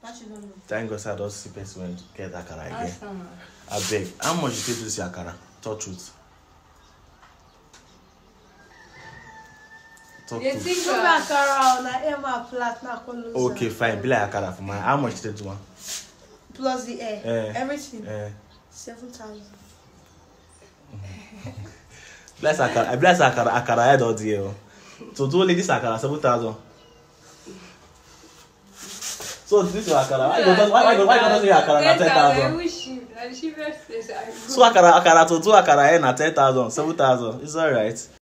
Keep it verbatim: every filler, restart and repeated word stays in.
That you don't know. Thank God I don't see person get akara again. I beg. How much you take to see akara? Talk truth. Talk truth. Okay, fine. Be like akara for my. How much you take to one? Plus the air. Eh. Everything. Eh. Seven thousand. Bless akara. I bless akara. Akara head all the So do only this akara seven thousand. So this is akara. Why don't why why don't why don't say akara na ten thousand? So akara akara to do akara na ten thousand, seven thousand. It's alright.